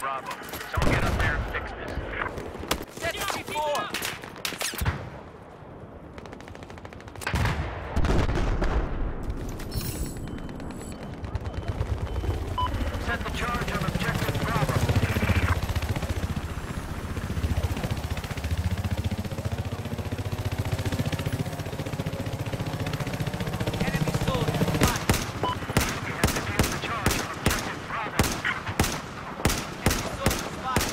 Bravo. Someone get up there and fix this. Set BF4! Set the charge on objective Bravo. Enemy soldier, spotted. We have defused the charge on objective Bravo. Enemy soldier, spotted.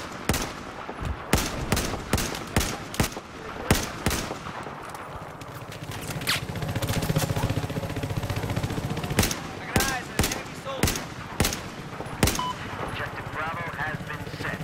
I got eyes on an enemy soldier. Objective Bravo has been set.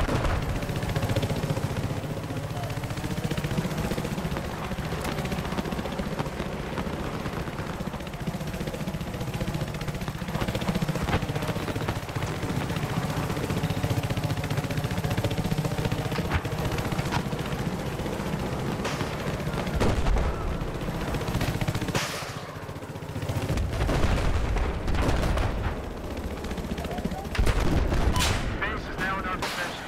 Base is now in our possession.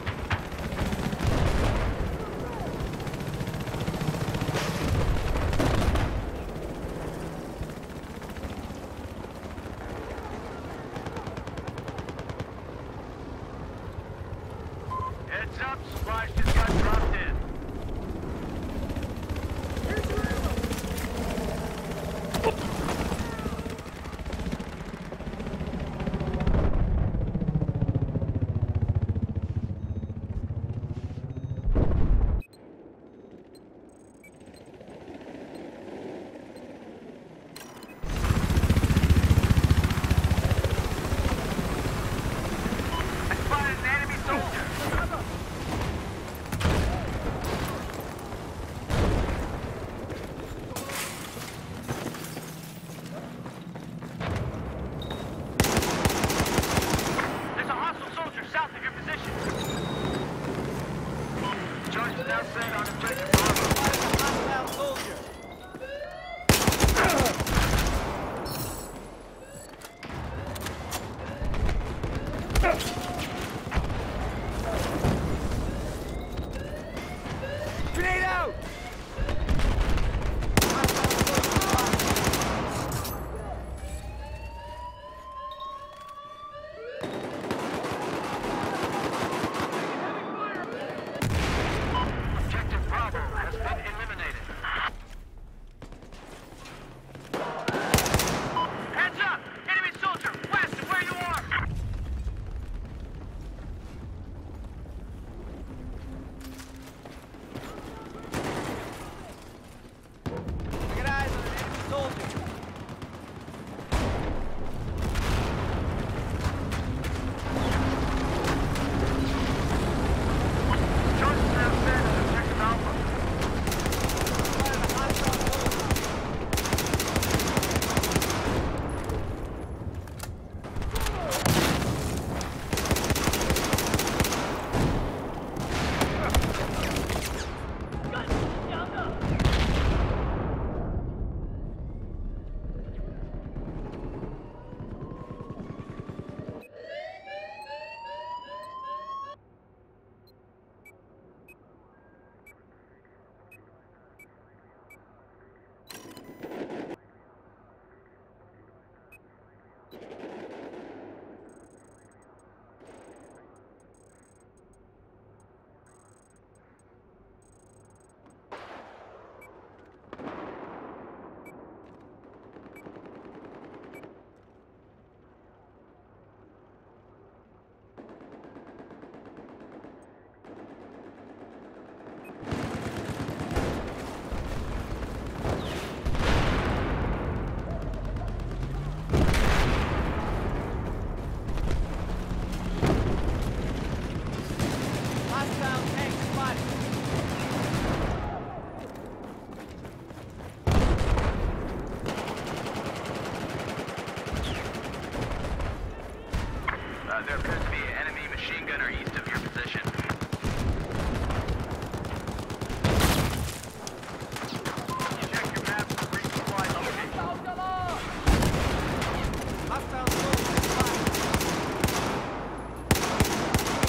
Heads up, supplies just got dropped in. I spotted an enemy soldier. There's a hostile soldier south of your position. Charge is now set on objective Bravo. Spotted a hostile soldier. Grenade out! Objective Bravo has been eliminated. Heads up! Enemy soldier west of where you are! I got eyes on an enemy soldier. Charge is now set on objective Alpha. Spotted a hostile soldier. Hostile tank spotted. There appears to be an enemy machine gunner east of your position. Check your map for resupply location. Hostile soldier spotted.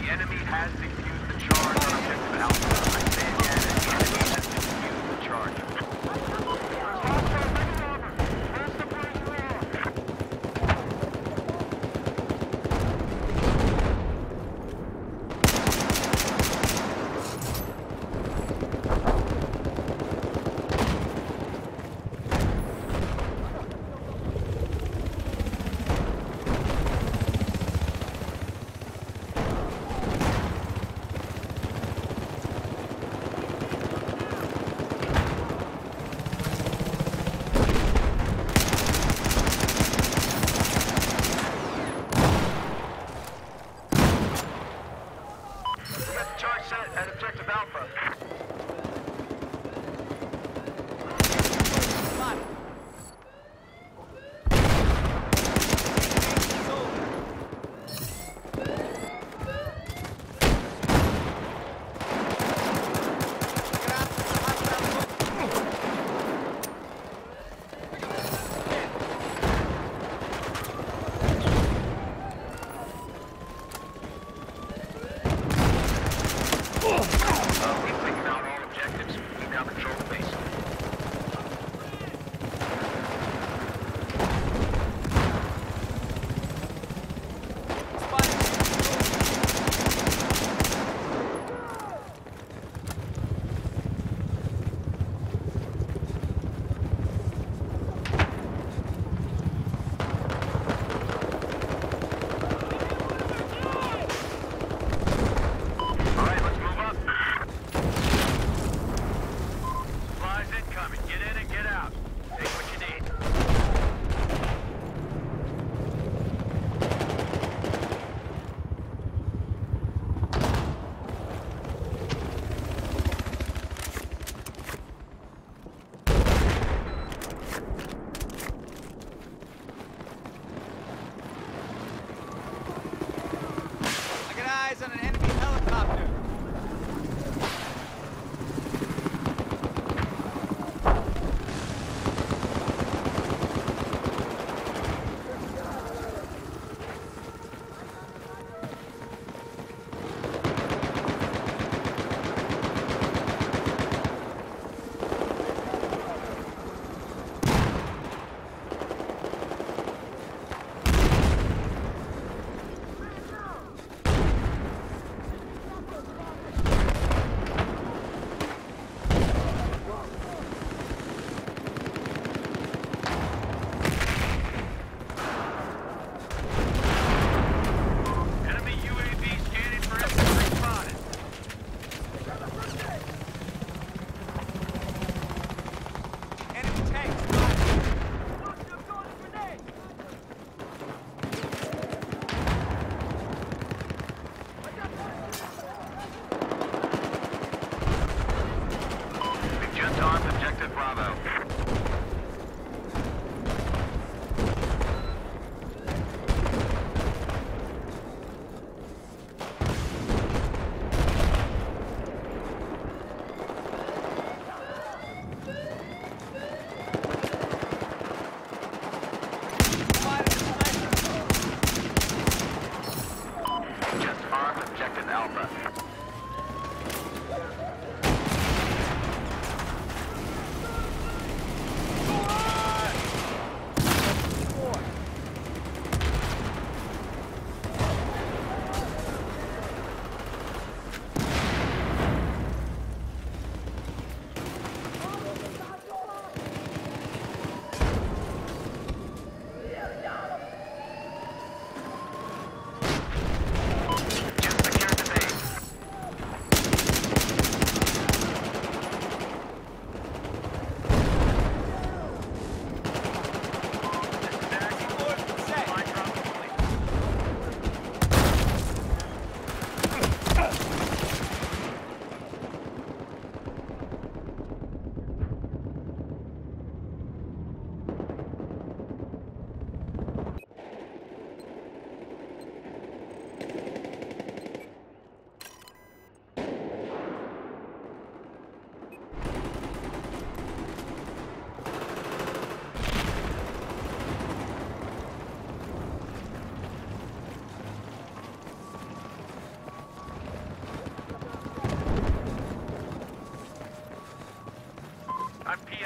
The enemy has defused the charge on objective Alpha. I say again, the enemy has defused the charge. Charge set at objective Alpha. We've taken out all objectives. We now control the base. Eyes on an enemy helicopter. Objective Bravo. Just armed objective Alpha.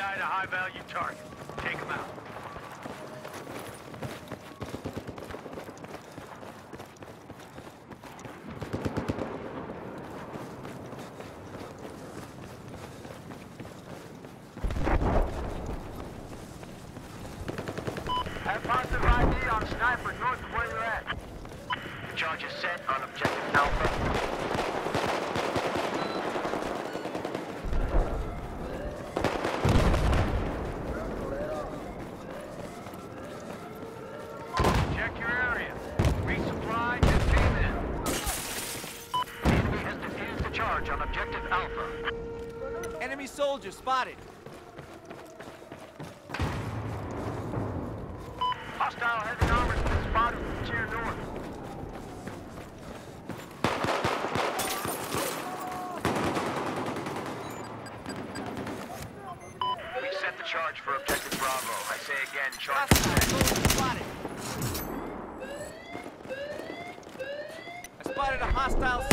EDI to high-value target. Take them out. Have positive ID on sniper north of where you're at. Charge is set on objective Alpha. Check your area. Resupply just came in. The enemy has defused the charge on objective Alpha. Enemy soldier spotted. Hostile heavy armor's been spotted from tier north. We set the charge for objective Bravo. I say again, charge is Hostile set. soldier spotted. I spotted a hostile